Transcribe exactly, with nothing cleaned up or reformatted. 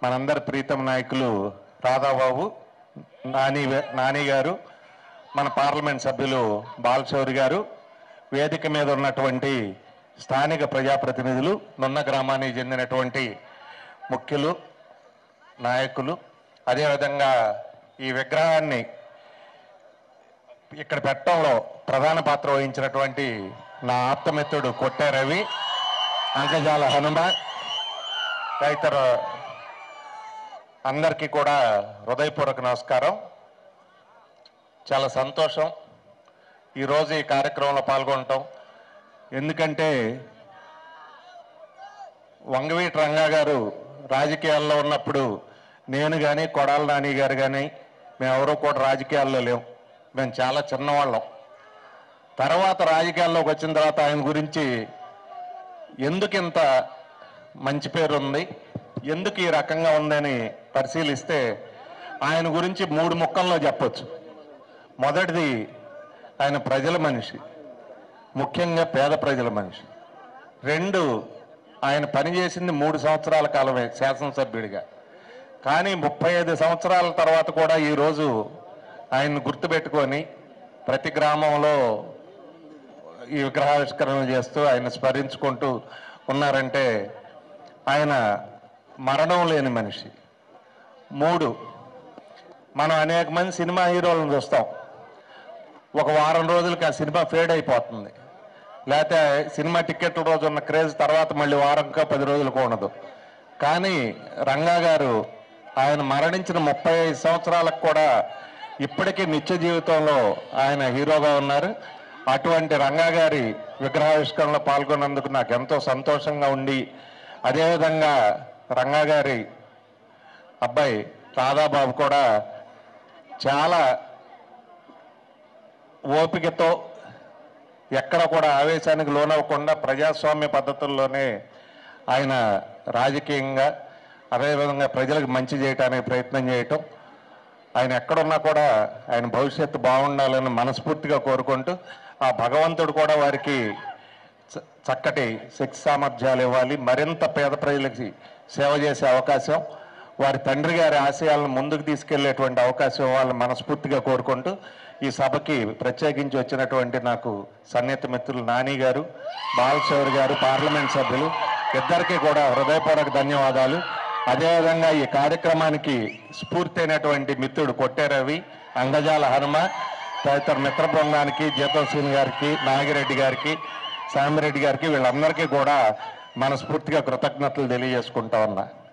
మనందరి ప్రీతం నాయకులు రాధాబాబు నాని నాని గారు, మన పార్లమెంట్ సభ్యులు బాలశౌరి గారు, వేదిక మీద ఉన్నటువంటి స్థానిక ప్రజాప్రతినిధులు, నున్న గ్రామానికి చెందినటువంటి ముఖ్యులు, నాయకులు, అదేవిధంగా ఈ విగ్రహాన్ని ఇక్కడ పెట్టడంలో ప్రధాన పాత్ర వహించినటువంటి నా ఆప్తమిత్రుడు కొట్టే రవి, అంకజాల హనుమ తదితర అందరికీ కూడా హృదయపూర్వక నమస్కారం. చాలా సంతోషం ఈరోజు ఈ కార్యక్రమంలో పాల్గొనటం. ఎందుకంటే వంగవీటి రంగా గారు రాజకీయాల్లో ఉన్నప్పుడు నేను కానీ కొడాల నాని గారు కానీ మేమెవరూ కూడా రాజకీయాల్లో లేవు. మేము చాలా చిన్నవాళ్ళం. తర్వాత రాజకీయాల్లోకి వచ్చిన తర్వాత ఆయన గురించి ఎందుకు ఇంత మంచి పేరు ఉంది, ఎందుకు ఈ రకంగా ఉందని పరిశీలిస్తే ఆయన గురించి మూడు ముక్కల్లో చెప్పొచ్చు. మొదటిది, ఆయన ప్రజల మనిషి, ముఖ్యంగా పేద ప్రజల మనిషి. రెండు, ఆయన పనిచేసింది మూడు సంవత్సరాల కాలమే శాసనసభ్యుడిగా. కానీ ముప్పై ఐదు సంవత్సరాల తర్వాత కూడా ఈరోజు ఆయన్ని గుర్తుపెట్టుకొని ప్రతి గ్రామంలో ఈ విగ్రహావిష్కరణ చేస్తూ ఆయన స్మరించుకుంటూ ఉన్నారంటే ఆయన మరణం లేని మనిషి. మూడు, మనం అనేక మంది సినిమా హీరోలను చూస్తాం. ఒక వారం రోజులకి ఆ సినిమా ఫేడ్ అయిపోతుంది. లేకపోతే సినిమా టికెట్ల రోజు ఉన్న క్రేజ్ తర్వాత మళ్ళీ వారంకా పది రోజులకు ఉండదు. కానీ రంగా గారు ఆయన మరణించిన ముప్పై ఐదు సంవత్సరాలకు కూడా ఇప్పటికీ నిత్య జీవితంలో ఆయన హీరోగా ఉన్నారు. అటువంటి రంగా గారి విగ్రహావిష్కరణలో పాల్గొన్నందుకు నాకు ఎంతో సంతోషంగా ఉండి, అదేవిధంగా రంగా గారి అబ్బాయి రాధాబాబు కూడా చాలా ఓపికతో, ఎక్కడ కూడా ఆవేశానికి లోనవ్వకుండా ప్రజాస్వామ్య పద్ధతుల్లోనే ఆయన రాజకీయంగా, అదేవిధంగా ప్రజలకు మంచి చేయడానికి ప్రయత్నం చేయటం, ఆయన ఎక్కడున్నా కూడా ఆయన భవిష్యత్తు బాగుండాలని మనస్ఫూర్తిగా కోరుకుంటూ, ఆ భగవంతుడు కూడా వారికి చక్కటి శక్తి సామర్థ్యాలు ఇవ్వాలి, మరింత పేద ప్రజలకి సేవ చేసే అవకాశం, వారి తండ్రి గారి ఆశయాలను ముందుకు తీసుకెళ్లేటువంటి అవకాశం ఇవ్వాలని మనస్ఫూర్తిగా కోరుకుంటూ, ఈ సభకి ప్రత్యేకించి వచ్చినటువంటి నాకు సన్నిహిత మిత్రులు నాని గారు, బాలశౌరి గారు, పార్లమెంట్ సభ్యులు ఇద్దరికీ కూడా హృదయపూర్వక ధన్యవాదాలు. అదేవిధంగా ఈ కార్యక్రమానికి స్ఫూర్తి అయినటువంటి మిత్రుడు కొట్టే రవి, అంగజాల హనుమ తదితర మిత్ర బృందానికి, జీతోశ్రీని గారికి, నాగిరెడ్డి గారికి, సామిరెడ్డి గారికి, వీళ్ళందరికీ కూడా మనస్ఫూర్తిగా కృతజ్ఞతలు తెలియజేసుకుంటా ఉన్నా.